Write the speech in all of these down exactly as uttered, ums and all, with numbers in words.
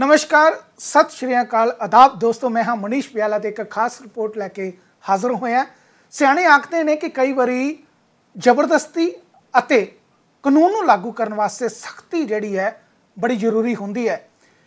नमस्कार, सत श्री अकाल, आदाब दोस्तों। मैं हाँ मनीष प्याला ते एक खास रिपोर्ट लैके हाज़र होया। सियाणे आखते ने कि कई बारी जबरदस्ती अते कानून नूं लागू करने वास्ते सख्ती जिहड़ी है बड़ी जरूरी हुंदी है।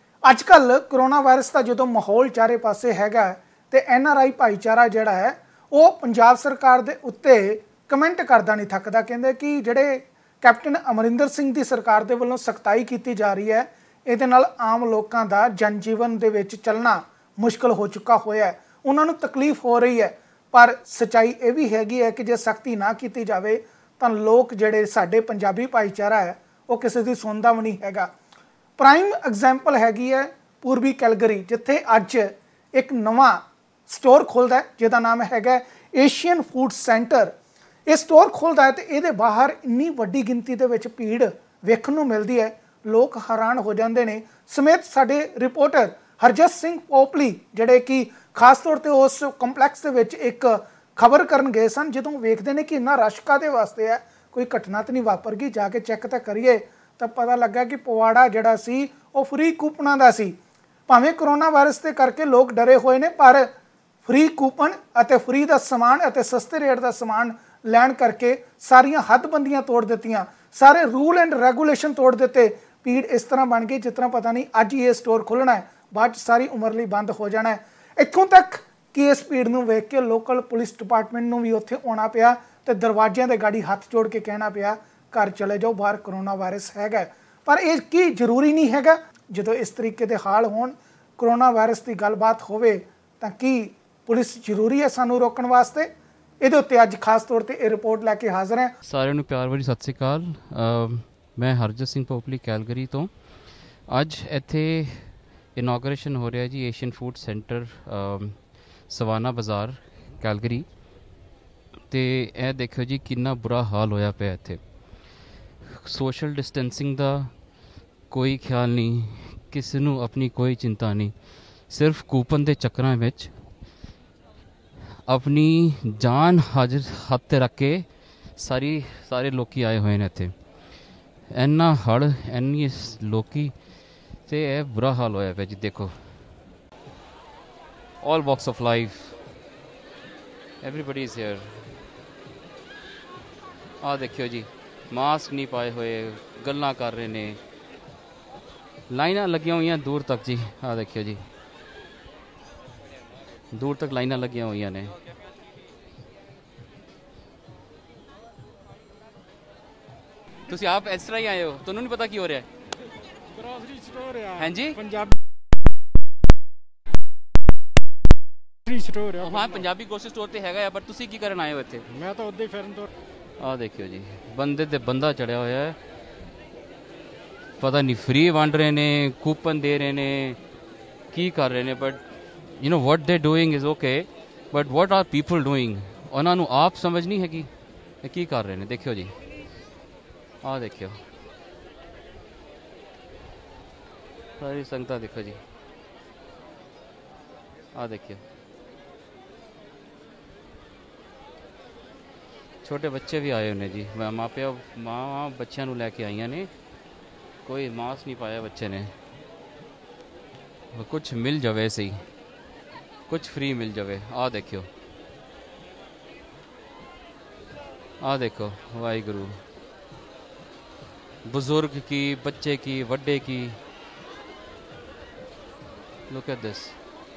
अजकल कोरोना वायरस का जो माहौल चारे पासे हैगा ते एन आर आई भाईचारा जिहड़ा है वो पंजाब सरकार दे उत्ते कमेंट करदा नहीं थकदा। कहंदे कि जिहड़े कैप्टन अमरिंदर सिंह दी सरकार दे वल्लों सख्ताई की जा रही है, ਇਹਦੇ ਨਾਲ आम लोगों का जनजीवन ਦੇ ਵਿੱਚ चलना मुश्किल हो चुका होया है, उन्होंने तकलीफ हो रही है। पर सच्चाई ये भी हैगी है कि जे सख्ती ना की जाए तो लोग ਜਿਹੜੇ ਸਾਡੇ पंजाबी भाईचारा है वो किसी की सुनता भी नहीं हैगा। प्राइम एग्जाम्पल हैगी है पूर्वी कैलगरी, जिथे अज एक नवा स्टोर खुलता है जिसका नाम हैगा एशियन फूड सेंटर। ये स्टोर खुलता है तो ये बाहर इन्नी वड्डी गिनती के विच भीड़ वेखण नूं मिलदी है, लोग हैरान हो जाते हैं। समेत साडे रिपोर्टर हरजस सिंह पोपली जिहड़े कि खास तौर पर उस कंपलैक्स के विच एक खबर करन गए सन, जदों वेखदे ने कि इन्ना रश काहदे वास्ते है, कोई घटना तो नहीं वापर गई, जाके चैक तो करिए तो पता लगा कि पवाड़ा जिहड़ा सी वो फ्री कूपनां दा सी। भावें कोरोना वायरस के करके लोग डरे हुए ने, पर फ्री कूपन अते फ्री का समान अते सस्ते रेट का समान लैण करके सारियां हदबंदियां तोड़ दित्तियां, सारे रूल एंड रेगूलेशन तोड़ दिते। भीड़ इस तरह बन गई जिस तरह पता नहीं अज ही ये स्टोर खुलना है, बाद सारी उम्र लिए बंद हो जाना है। इत्थों तक कि इस भीड़ नूं वेख के लोकल पुलिस डिपार्टमेंट नूं भी उत्थे आना पिया तो दरवाजियां दे गाड़ी हाथ जोड़ के कहना पिया घर चले जाओ, बाहर कोरोना वायरस हैगा। पर ये की जरूरी नहीं हैगा। जो इस तरीके के हाल होण, कोरोना वायरस की गलबात होवे तां की पुलिस जरूरी है सानू रोकण वास्ते? ਇਹਦੇ ਉੱਤੇ ਅੱਜ खास तौर पर ਇਹ रिपोर्ट लैके हाज़र है। ਸਾਰਿਆਂ ਨੂੰ ਪਿਆਰ ਭਰੀ ਸਤਿ ਸ਼੍ਰੀ ਅਕਾਲ। मैं हरजस सिंह पोपली कैलगरी तो अज इत्थे इनॉग्रेशन हो रहा जी Asian food centre Savanna Bazaar Calgary. तो यह देखो जी कितना बुरा हाल होया पे इत्थे। सोशल डिस्टेंसिंग का कोई ख्याल नहीं, किसी नूं अपनी कोई चिंता नहीं, सिर्फ कूपन के चक्करां विच अपनी जान हाजिर हत्थ ते रख के सारी सारे लोग आए हुए हैं इत्थे। इन्ना हड़ इन्नी लोकी ते यह बुरा हाल होया पे जी। देखो all walks of life, everybody is here. आ देखियो जी मास्क नहीं पाए हुए गल्लां कर रहे ने, लाइनां लगियां हुई दूर तक जी। आ देखियो जी दूर तक लाइनां लगियां हुई ने। ਤੁਸੀਂ ਆਪ ਇਸ ਤਰ੍ਹਾਂ ਹੀ ਆਏ ਹੋ, ਤੁਹਾਨੂੰ ਨਹੀਂ ਪਤਾ ਕੀ ਹੋ ਰਿਹਾ ਹੈ? ਗ੍ਰੋਸਰੀ ਸਟੋਰ ਆ। ਹਾਂਜੀ ਪੰਜਾਬੀ ਸਟੋਰ ਆ। ਹਾਂ ਪੰਜਾਬੀ ਗ੍ਰੋਸਰੀ ਸਟੋਰ ਤੇ ਹੈਗਾ ਆ, ਪਰ ਤੁਸੀਂ ਕੀ ਕਰਨ ਆਏ ਹੋ ਇੱਥੇ? ਮੈਂ ਤਾਂ ਉੱਦਾਂ ਹੀ ਫਿਰਨ ਤੋਂ। ਆਹ ਦੇਖਿਓ ਜੀ ਬੰਦੇ ਤੇ ਬੰਦਾ ਚੜਿਆ ਹੋਇਆ ਹੈ, ਪਤਾ ਨਹੀਂ ਫ੍ਰੀ ਵੰਡ ਰਹੇ ਨੇ, ਕੂਪਨ ਦੇ ਰਹੇ ਨੇ, ਕੀ ਕਰ ਰਹੇ ਨੇ। But you know what they doing is okay, but what are people doing, ਉਹਨਾਂ ਨੂੰ ਆਪ ਸਮਝ ਨਹੀਂ ਹੈਗੀ ਇਹ ਕੀ ਕਰ ਰਹੇ ਨੇ। ਦੇਖਿਓ ਜੀ आ देखियो सारी संगता देखो जी। आ देखियो छोटे बच्चे भी आए उन्हें जी। माँ प्यो माँ बच्चों को लैके आईया ने, कोई मास्क नहीं पाया बच्चे ने। कुछ मिल जावे सही, कुछ फ्री मिल जावे। आ देखियो आ देखो वाहिगुरू, बुजुर्ग की, बच्चे की, वड्डे की। Look at this.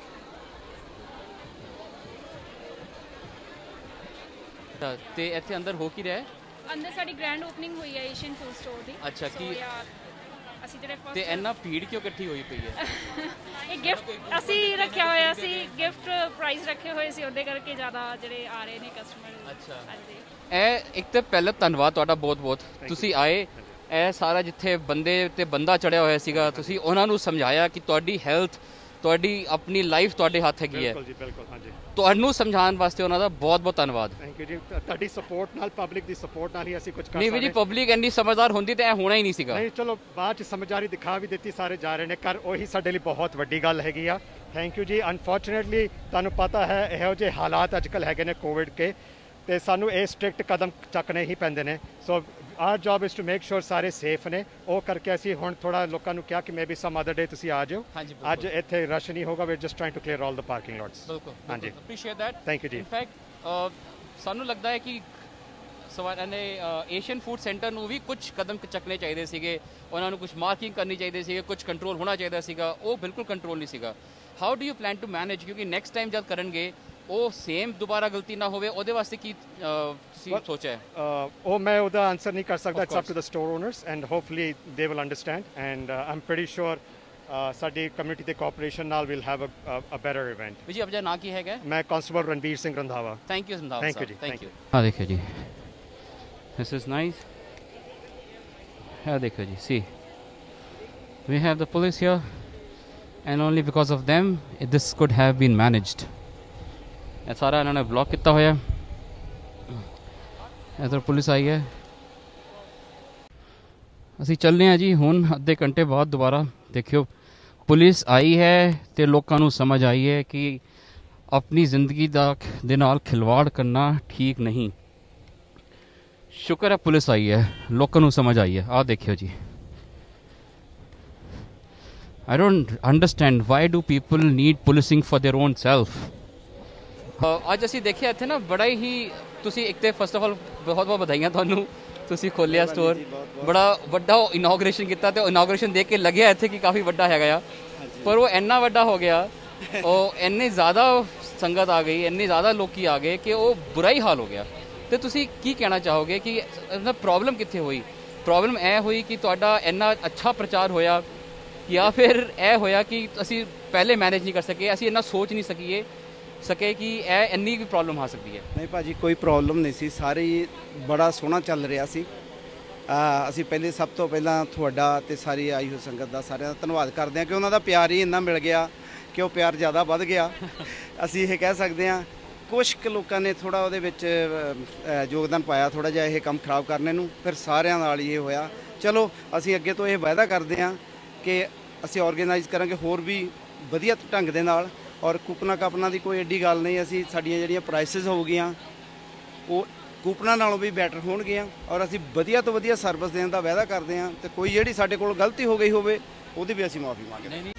ते इत्थे अंदर हो की रहा है? अंदर साडी ग्रैंड ओपनिंग हुई है एशियन फूड स्टोर दी। अच्छा की ਅਸੀਂ ਜਿਹੜੇ ਤੇ ਇੰਨਾ ਭੀੜ ਕਿਉਂ ਇਕੱਠੀ ਹੋਈ ਪਈ ਹੈ? ਇਹ ਗਿਫਟ ਅਸੀਂ ਰੱਖਿਆ ਹੋਇਆ ਸੀ, ਗਿਫਟ ਪ੍ਰਾਈਜ਼ ਰੱਖੇ ਹੋਏ ਸੀ, ਉਹਦੇ ਕਰਕੇ ਜ਼ਿਆਦਾ ਜਿਹੜੇ ਆ ਰਹੇ ਨੇ ਕਸਟਮਰ। ਅੱਛਾ ਇਹ ਇੱਕ ਤਾਂ ਪਹਿਲਾਂ ਧੰਨਵਾਦ ਤੁਹਾਡਾ ਬਹੁਤ ਬਹੁਤ, ਤੁਸੀਂ ਆਏ। ਇਹ ਸਾਰਾ ਜਿੱਥੇ ਬੰਦੇ ਤੇ ਬੰਦਾ ਚੜਿਆ ਹੋਇਆ ਸੀਗਾ, ਤੁਸੀਂ ਉਹਨਾਂ ਨੂੰ ਸਮਝਾਇਆ ਕਿ ਤੁਹਾਡੀ ਹੈਲਥ, ਤੁਹਾਡੀ ਆਪਣੀ ਲਾਈਫ ਤੁਹਾਡੇ ਹੱਥ ਹੈਗੀ ਹੈ। ਬਿਲਕੁਲ ਜੀ ਬਿਲਕੁਲ। ਹਾਂਜੀ ਤੁਹਾਨੂੰ ਸਮਝਾਉਣ ਵਾਸਤੇ ਉਹਨਾਂ ਦਾ ਬਹੁਤ ਬਹੁਤ ਧੰਨਵਾਦ। ਥੈਂਕ ਯੂ ਜੀ। ਤੁਹਾਡੀ ਸਪੋਰਟ ਨਾਲ, ਪਬਲਿਕ ਦੀ ਸਪੋਰਟ ਨਾਲ ਹੀ ਅਸੀਂ ਕੁਝ ਕਰ ਸਕਦੇ। ਨਹੀਂ ਵੀ ਜੀ ਪਬਲਿਕ ਇੰਨੀ ਸਮਝਦਾਰ ਹੁੰਦੀ ਤਾਂ ਇਹ ਹੋਣਾ ਹੀ ਨਹੀਂ ਸੀਗਾ। ਨਹੀਂ ਚਲੋ ਬਾਅਦ ਚ ਸਮਝਦਾਰੀ ਦਿਖਾ ਵੀ ਦਿੱਤੀ, ਸਾਰੇ ਜਾ ਰਹੇ ਨੇ ਕਰ, ਉਹੀ ਸਾਡੇ ਲਈ ਬਹੁਤ ਵੱਡੀ ਗੱਲ ਹੈਗੀ ਆ। ਥੈਂਕ ਯੂ ਜੀ। ਅਨਫੋਰਚੂਨੇਟਲੀ ਤੁਹਾਨੂੰ ਪਤਾ ਹੈ ਇਹੋ ਜਿਹੇ ਹਾਲਾਤ ਅੱਜ ਕੱਲ੍ਹ ਹੈਗੇ ਨੇ ਕੋਵਿਡ ਕੇ, ਤੇ ਸਾਨੂੰ ਇਹ ਸਟ੍ਰਿਕਟ ਕਦਮ ਚੱਕਣੇ ਹੀ ਪੈਂਦੇ ਨੇ। So our job is to make sure ਸਾਰੇ ਸੇਫ ਨੇ। ਉਹ ਕਰਕੇ ਅਸੀਂ ਹੁਣ ਥੋੜਾ ਲੋਕਾਂ ਨੂੰ ਕਿਹਾ ਕਿ ਮੇਬੀ ਸਮ ਅਦਰ ਡੇ ਤੁਸੀਂ ਆ ਜਾਓ। ਅੱਜ ਇੱਥੇ ਰਸ਼ ਨਹੀਂ ਹੋਗਾ। We are just trying to clear all the parking lots. ਬਿਲਕੁਲ ਹਾਂਜੀ, ਅਪਰੀਸ਼ੀਏਟ ਦੈਟ। ਥੈਂਕ ਯੂ ਜੀ। ਇਨਫੈਕਟ ਸਾਨੂੰ ਲੱਗਦਾ ਹੈ ਕਿ ਸਵਾਨਾ ਨੇ ਏਸ਼ੀਅਨ ਫੂਡ ਸੈਂਟਰ ਨੂੰ ਵੀ ਕੁਝ ਕਦਮ ਚੱਕਣੇ ਚਾਹੀਦੇ ਸੀਗੇ, ਉਹਨਾਂ ਨੂੰ ਕੁਝ ਮਾਰਕਿੰਗ ਕਰਨੀ ਚਾਹੀਦੀ ਸੀ, ਕੁਝ ਕੰਟਰੋਲ ਹੋਣਾ ਚਾਹੀਦਾ ਸੀਗਾ। ਉਹ ਬਿਲਕੁਲ ਕੰਟਰੋਲ ਨਹੀਂ ਸੀਗਾ। How do you plan to manage, ਕਿਉਂਕਿ ਨੈਕਸਟ ਟਾਈਮ ਜਦ ਕਰਨਗੇ ਉਹ ਸੇਮ ਦੁਬਾਰਾ ਗਲਤੀ ਨਾ ਹੋਵੇ, ਉਹਦੇ ਵਾਸਤੇ ਕੀ ਤੁਸੀਂ ਸੋਚਿਆ ਹੈ? ਉਹ ਮੈਂ ਉਹਦਾ ਆਨਸਰ ਨਹੀਂ ਕਰ ਸਕਦਾ। It's up to the store owners and hopefully they will understand and I am pretty sure ਸਾਡੀ ਕਮਿਊਨਿਟੀ ਦੇ ਕੋਆਪਰੇਸ਼ਨ ਨਾਲ will have a better event. ਜੀ ਆਪਣਾ ਨਾਂ ਕੀ ਹੈਗਾ? ਮੈਂ constable Ranbir Singh Randhawa. Thank you Randhawa. Thank you ਜੀ। Thank you. ਹਾਂ ਦੇਖਿਓ ਜੀ, this is nice। ਹਾਂ ਦੇਖੋ ਜੀ, see we have the police here and only because of them this could have been managed। ਇਹ ਸਾਰਾ ਇਹਨਾਂ ਨੇ ਬਲੌਕ ਕੀਤਾ ਹੋਇਆ। ਇੱਧਰ ਪੁਲਿਸ ਆਈ ਹੈ। ਅਸੀਂ ਚੱਲਦੇ ਹਾਂ ਜੀ ਹੁਣ ਅੱਧੇ ਘੰਟੇ ਬਾਅਦ ਦੁਬਾਰਾ। ਦੇਖਿਓ ਪੁਲਿਸ ਆਈ ਹੈ ਤੇ ਲੋਕਾਂ ਨੂੰ ਸਮਝ ਆਈ ਹੈ ਕਿ ਆਪਣੀ ਜ਼ਿੰਦਗੀ ਦਾ ਦੇ ਨਾਲ ਖਿਲਵਾੜ ਕਰਨਾ ਠੀਕ ਨਹੀਂ। ਸ਼ੁਕਰ ਹੈ ਪੁਲਿਸ ਆਈ ਹੈ, ਲੋਕਾਂ ਨੂੰ ਸਮਝ ਆਈ ਹੈ। ਆਹ ਦੇਖਿਓ ਜੀ, I don't understand why do people need policing for their own self। ਅੱਜ ਅਸੀਂ ਦੇਖਿਆ ਇੱਥੇ ਨਾ ਬੜਾ ਹੀ, ਤੁਸੀਂ ਇੱਕ ਤੇ ਫਸਟ ਆਫ ਆਲ ਬਹੁਤ ਬਹੁਤ ਵਧਾਈਆਂ ਤੁਹਾਨੂੰ, ਤੁਸੀਂ ਖੋਲਿਆ ਸਟੋਰ, ਬੜਾ ਵੱਡਾ ਇਨੋਗ੍ਰੇਸ਼ਨ ਕੀਤਾ ਤੇ ਇਨੋਗ੍ਰੇਸ਼ਨ ਦੇਖ ਕੇ ਲੱਗਿਆ ਇੱਥੇ ਕਿ ਕਾਫੀ ਵੱਡਾ ਹੈਗਾ ਆ, ਪਰ ਉਹ ਇੰਨਾ ਵੱਡਾ ਹੋ ਗਿਆ, ਉਹ ਇੰਨੇ ਜ਼ਿਆਦਾ ਸੰਗਤ ਆ ਗਈ, ਇੰਨੇ ਜ਼ਿਆਦਾ ਲੋਕੀ ਆ ਗਏ ਕਿ ਉਹ ਬੁਰਾ ਹੀ ਹਾਲ ਹੋ ਗਿਆ। ਤੇ ਤੁਸੀਂ ਕੀ ਕਹਿਣਾ ਚਾਹੋਗੇ ਕਿ ਪ੍ਰੋਬਲਮ ਕਿੱਥੇ ਹੋਈ? ਪ੍ਰੋਬਲਮ ਇਹ ਹੋਈ ਕਿ ਤੁਹਾਡਾ ਇੰਨਾ ਅੱਛਾ ਪ੍ਰਚਾਰ ਹੋਇਆ ਜਾਂ ਫਿਰ ਇਹ ਹੋਇਆ ਕਿ ਅਸੀਂ ਪਹਿਲੇ ਮੈਨੇਜ ਨਹੀਂ ਕਰ ਸਕੇ, ਅਸੀਂ ਇੰਨਾ ਸੋਚ ਨਹੀਂ ਸਕੀਏ ਸਕੇ ਕਿ ਇਹ ਇੰਨੀ ਵੀ ਪ੍ਰੋਬਲਮ ਆ ਸਕਦੀ ਹੈ? ਨਹੀਂ ਭਾਜੀ, ਕੋਈ ਪ੍ਰੋਬਲਮ ਨਹੀਂ ਸੀ, ਸਾਰੇ ਹੀ ਬੜਾ ਸੋਹਣਾ ਚੱਲ ਰਿਹਾ ਸੀ। ਅਸੀਂ ਪਹਿਲੇ ਸਭ ਤੋਂ ਪਹਿਲਾਂ ਤੁਹਾਡਾ ਤੇ ਸਾਰੀ ਆਈ ਹੋਈ ਸੰਗਤ ਦਾ ਸਾਰਿਆਂ ਦਾ ਧੰਨਵਾਦ ਕਰਦੇ ਹਾਂ ਕਿ ਉਹਨਾਂ ਦਾ ਪਿਆਰ ਹੀ ਇੰਨਾ ਮਿਲ ਗਿਆ ਕਿ ਉਹ ਪਿਆਰ ਜ਼ਿਆਦਾ ਵੱਧ ਗਿਆ। ਅਸੀਂ ਇਹ ਕਹਿ ਸਕਦੇ ਹਾਂ ਕੁਛ ਕੁ ਲੋਕਾਂ ਨੇ ਥੋੜ੍ਹਾ ਉਹਦੇ ਵਿੱਚ ਯੋਗਦਾਨ ਪਾਇਆ ਥੋੜ੍ਹਾ ਜਿਹਾ ਇਹ ਕੰਮ ਖਰਾਬ ਕਰਨੇ ਨੂੰ, ਫਿਰ ਸਾਰਿਆਂ ਨਾਲ ਹੀ ਇਹ ਹੋਇਆ। ਚਲੋ ਅਸੀਂ ਅੱਗੇ ਤੋਂ ਇਹ ਵਾਅਦਾ ਕਰਦੇ ਹਾਂ ਕਿ ਅਸੀਂ ਔਰਗੇਨਾਈਜ਼ ਕਰਾਂਗੇ ਹੋਰ ਵੀ ਵਧੀਆ ਢੰਗ ਦੇ ਨਾਲ, ਔਰ ਕੂਪਨਾਂ ਕਾਪਨਾਂ ਦੀ ਕੋਈ ਐਡੀ ਗੱਲ ਨਹੀਂ। ਅਸੀਂ ਸਾਡੀਆਂ ਜਿਹੜੀਆਂ ਪ੍ਰਾਈਸਿਸ ਹੋਊਗੀਆਂ ਉਹ ਕੂਪਨਾਂ ਨਾਲੋਂ ਵੀ ਬੈਟਰ ਹੋਣਗੀਆਂ, ਔਰ ਅਸੀਂ ਵਧੀਆ ਤੋਂ ਵਧੀਆ ਸਰਵਿਸ ਦੇਣ ਦਾ ਵਾਅਦਾ ਕਰਦੇ ਹਾਂ। ਅਤੇ ਕੋਈ ਜਿਹੜੀ ਸਾਡੇ ਕੋਲ ਗਲਤੀ ਹੋ ਗਈ ਹੋਵੇ ਉਹਦੀ ਵੀ ਅਸੀਂ ਮੁਆਫੀ ਮੰਗਦੇ ਹਾਂ।